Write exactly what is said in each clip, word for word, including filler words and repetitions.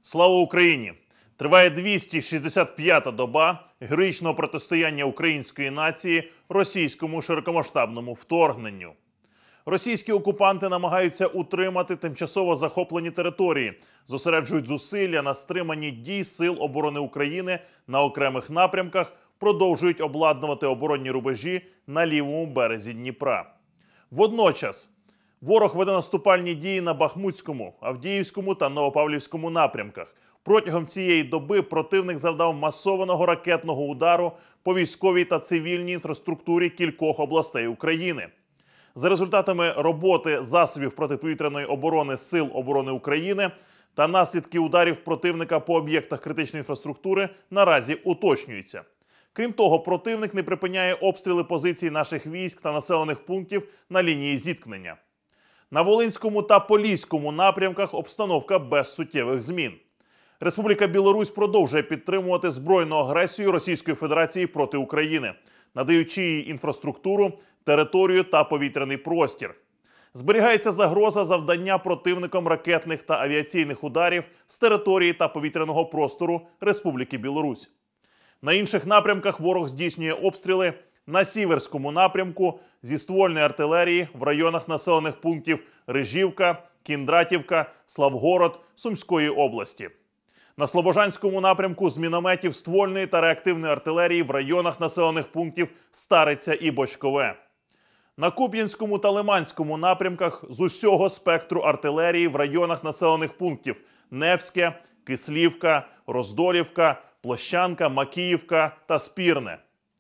Слава Україні! Триває двісті шістдесят п'ята доба героїчного протистояння української нації російському широкомасштабному вторгненню. Російські окупанти намагаються утримати тимчасово захоплені території, зосереджують зусилля на стриманні дій Сил оборони України на окремих напрямках, продовжують обладнувати оборонні рубежі на лівому березі Дніпра. Водночас ворог веде наступальні дії на Бахмутському, Авдіївському та Новопавлівському напрямках. Протягом цієї доби противник завдав масованого ракетного удару по військовій та цивільній інфраструктурі кількох областей України. За результатами роботи засобів протиповітряної оборони Сил оборони України та наслідки ударів противника по об'єктах критичної інфраструктури наразі уточнюються. Крім того, противник не припиняє обстріли позицій наших військ та населених пунктів на лінії зіткнення. На Волинському та Поліському напрямках обстановка без суттєвих змін. Республіка Білорусь продовжує підтримувати збройну агресію Російської Федерації проти України, надаючи їй інфраструктуру, територію та повітряний простір. Зберігається загроза завдання противником ракетних та авіаційних ударів з території та повітряного простору Республіки Білорусь. На інших напрямках ворог здійснює обстріли на Сіверському напрямку зі ствольної артилерії в районах населених пунктів Рижівка, Кіндратівка, Славгород Сумської області. На Слобожанському напрямку з мінометів ствольної та реактивної артилерії в районах населених пунктів Стариця і Бочкове. На Куп'янському та Лиманському напрямках з усього спектру артилерії в районах населених пунктів Невське, Кислівка, Роздолівка, Площанка, Макіївка та Спірне.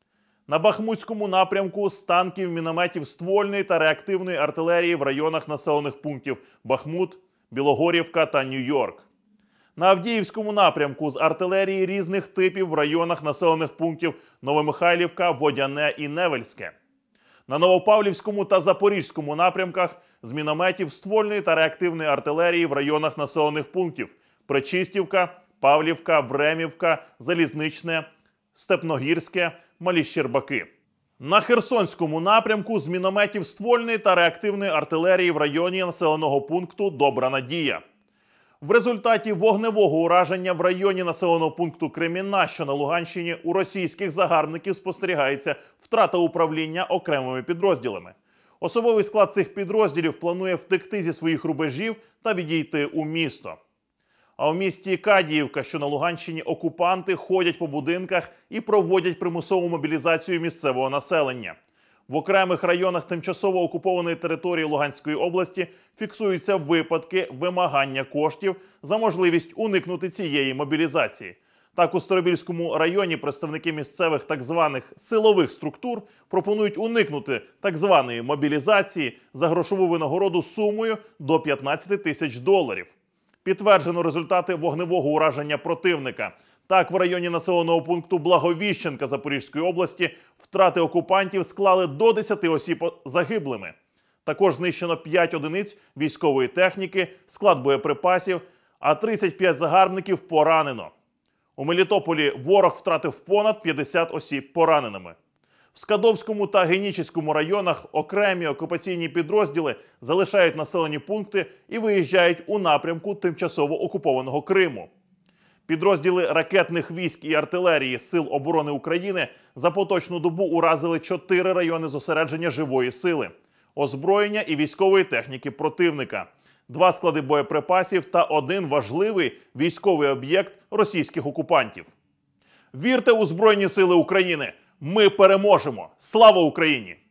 На Бахмутському напрямку з танків, мінометів ствольної та реактивної артилерії в районах населених пунктів Бахмут, Білогорівка та Нью-Йорк. На Авдіївському напрямку з артилерії різних типів в районах населених пунктів Новомихайлівка, Водяне і Невельське. На Новопавлівському та Запорізькому напрямках з мінометів ствольної та реактивної артилерії в районах населених пунктів Пречистівка, Павлівка, Времівка, Залізничне, Степногірське, Малі Щербаки. На Херсонському напрямку з мінометів ствольної та реактивної артилерії в районі населеного пункту Добра Надія. В результаті вогневого ураження в районі населеного пункту Кремінна, що на Луганщині, у російських загарбників спостерігається втрата управління окремими підрозділами. Особовий склад цих підрозділів планує втекти зі своїх рубежів та відійти у місто. А у місті Кадіївка, що на Луганщині, окупанти ходять по будинках і проводять примусову мобілізацію місцевого населення. В окремих районах тимчасово окупованої території Луганської області фіксуються випадки вимагання коштів за можливість уникнути цієї мобілізації. Так, у Старобільському районі представники місцевих так званих силових структур пропонують уникнути так званої мобілізації за грошову винагороду сумою до п'ятнадцяти тисяч доларів. Підтверджено результати вогневого ураження противника. Так, в районі населеного пункту Благовіщенка Запорізької області втрати окупантів склали до десяти осіб загиблими. Також знищено п'ять одиниць військової техніки, склад боєприпасів, а тридцять п'ять загарбників поранено. У Мелітополі ворог втратив понад п'ятдесят осіб пораненими. В Скадовському та Генічеському районах окремі окупаційні підрозділи залишають населені пункти і виїжджають у напрямку тимчасово окупованого Криму. Підрозділи ракетних військ і артилерії Сил оборони України за поточну добу уразили чотири райони зосередження живої сили, озброєння і військової техніки противника, два склади боєприпасів та один важливий військовий об'єкт російських окупантів. Вірте у Збройні Сили України! Ми переможемо! Слава Україні!